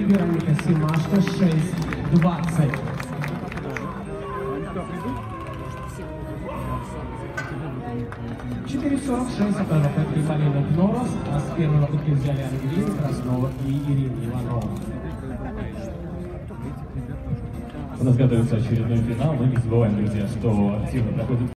Вероника Симашко 6:20. 4:46 это попытки Полины Кнорос, а с первой попытки взяли Ангелина Краснова и Ирина Иванова. У нас готовится очередной финал. Мы не забываем, друзья, что активно проходит